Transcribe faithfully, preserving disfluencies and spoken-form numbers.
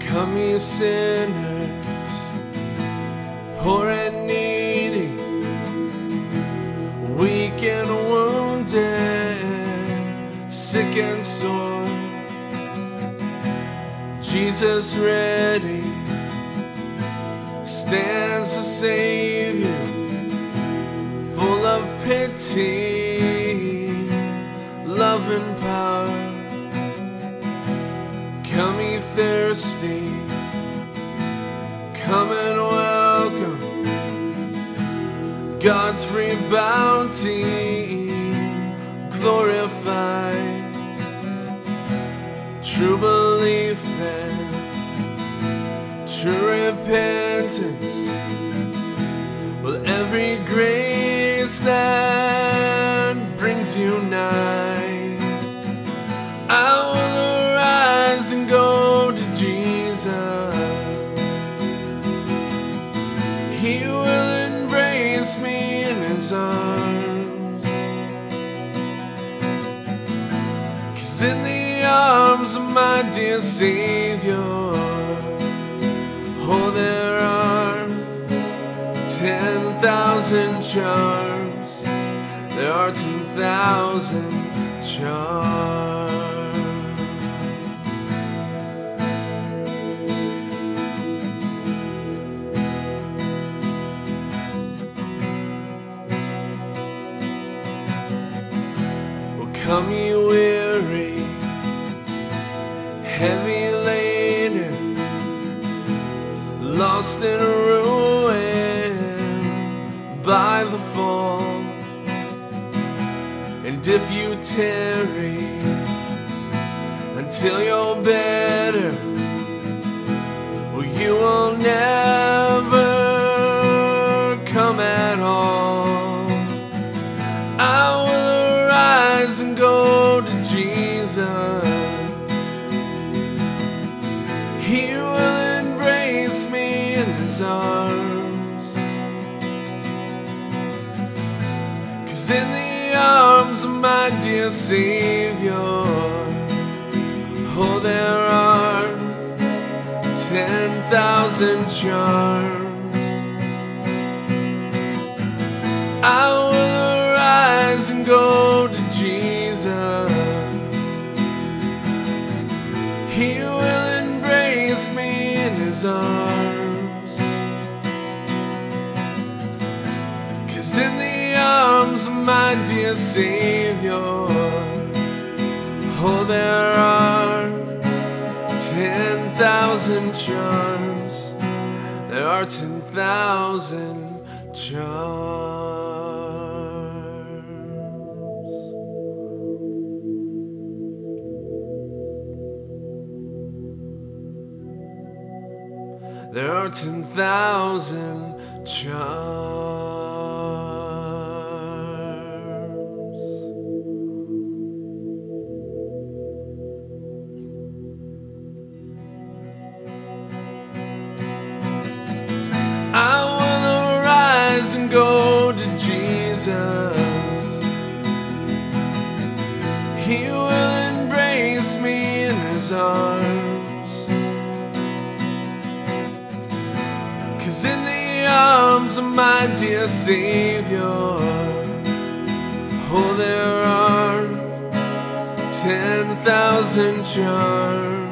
Come ye sinners, poor and needy, weak and wounded, sick and sore. Jesus ready stands to save you, full of pity, love and power. Come ye thirsty, come and welcome God's free bounty, glorified. True belief and true repentance, well, every grace that brings you nigh. I will arise and go to Jesus. He will embrace me in His arms, 'cause in the arms of my dear Savior, oh, there are ten thousand charms. There are ten thousand charms. Well, come ye weary, heavy laden, lost in ruin by the fall. And if you tarry until you're better, well, you will never come at all. I will arise and go to Jesus. He will embrace me in His arms, 'cause in the arms of my dear Savior, oh, there are ten thousand charms. I will arise and go to Jesus. He will embrace me in His arms, 'cause in the arms of my dear Savior, oh, there are ten thousand charms. There are ten thousand charms. There are ten thousand charms. I will arise and go to Jesus. He will embrace me in His arms, 'cause in the arms of my dear Savior, oh, there are ten thousand charms.